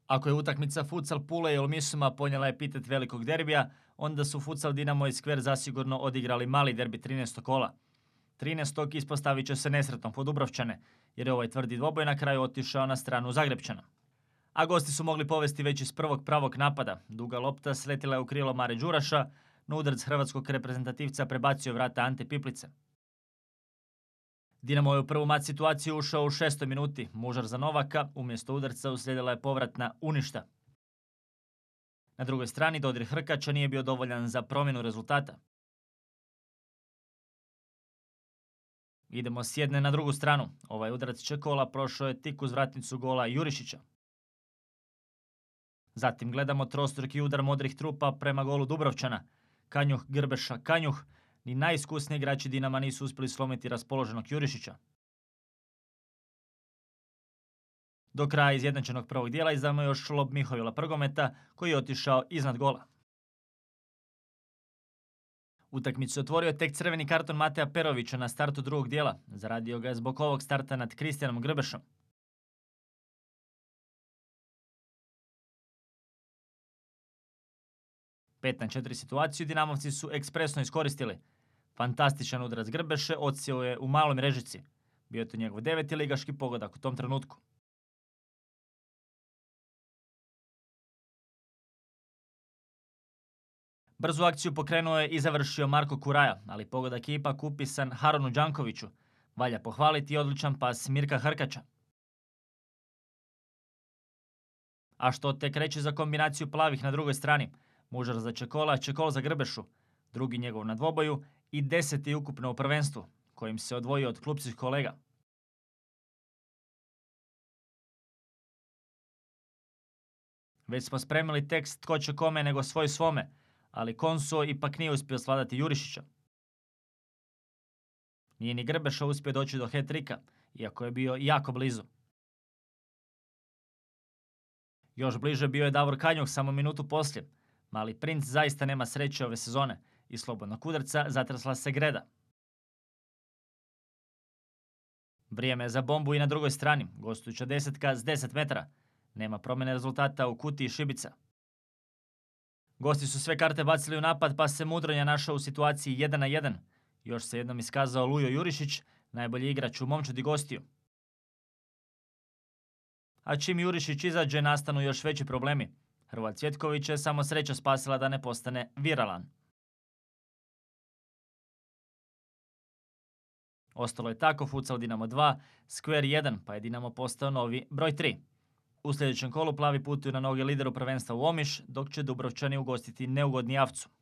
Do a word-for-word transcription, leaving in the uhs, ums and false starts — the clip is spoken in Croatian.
Ako je utakmica Futsal Pule i Olmisuma ponijela epitet velikog derbija, onda su Futsal Dinamo i Skver zasigurno odigrali mali derbi trinaestog kola. trinaestog ispostavit će se nesretnom po Dubrovčane, jer je ovaj tvrdi dvoboj na kraju otišao na stranu Zagrepčana. A gosti su mogli povesti već iz prvog pravog napada. Duga lopta sletila je u krilo Mare Đuraša, no udarac hrvatskog reprezentativca prebacio vrata Ante Piplice. Dinamo je u prvu mat situaciju ušao u šestoj minuti. Mužar za Novaka, umjesto udarca uslijedila je povratna uništa. Na drugoj strani dodir Hrkača nije bio dovoljan za promjenu rezultata. Idemo s jedne na drugu stranu. Ovaj udarac Čekola prošao je tik uz vratnicu gola Jurišića. Zatim gledamo trostruki udar modrih trupa prema golu Dubrovčana. Kanjuh, Grbeša, Kanjuh. Ni najiskusniji igrači Dinama nisu uspjeli slomiti raspoloženog Jurišića. Do kraja izjednačenog prvog dijela izdamo još lob Mihovila Prgometa koji je otišao iznad gola. Utakmicu otvorio tek crveni karton Mateja Perovića na startu drugog dijela. Zaradio ga je zbog ovog starta nad Kristijanom Grbešom. pet na četiri situaciju Dinamovci su ekspresno iskoristili. Fantastičan udarac Grbeše odsjeo je u maloj mrežici. Bio je to njegov deveti ligaški pogodak u tom trenutku. Brzu akciju pokrenuo je i završio Marko Kuraja, ali pogodak je ipak upisan Haronu Đankoviću. Valja pohvaliti odličan pas Mirka Hrkača. A što tek reći za kombinaciju plavih na drugoj strani? Mužar za Čekola, Čekol za Grbešu, drugi njegov na dvoboju i deseti ukupno u prvenstvu, kojim se odvojio od klupskih kolega. Već smo spremili tekst tko će kome nego svoj svome, ali Konso ipak nije uspio svladati Jurišića. Nije ni Grbeša uspio doći do hat-trika, iako je bio jako blizu. Još bliže bio je Davor Kanjuh samo minutu poslije. Mali princ zaista nema sreće ove sezone i slobodnog udarca zatrsla se greda. Vrijeme je za bombu i na drugoj strani. Gostujuća desetka s deset metara. Nema promjene rezultata u kutiji šibica. Gosti su sve karte bacili u napad pa se Mudronja našao u situaciji jedan na jedan. Još se jednom iskazao Lujo Jurišić, najbolji igrač u momčadi gostiju. A čim Jurišić izađe nastanu još veći problemi. Hrvoje Cvjetković je samo sreća spasila da ne postane viralan. Ostalo je tako Futsal Dinamo dva, Skver jedan, pa je Dinamo postao novi broj tri. U sljedećem kolu plavi putuju na noge lideru prvenstva u Omiš, dok će Dubrovčani ugostiti neugodni Avcu.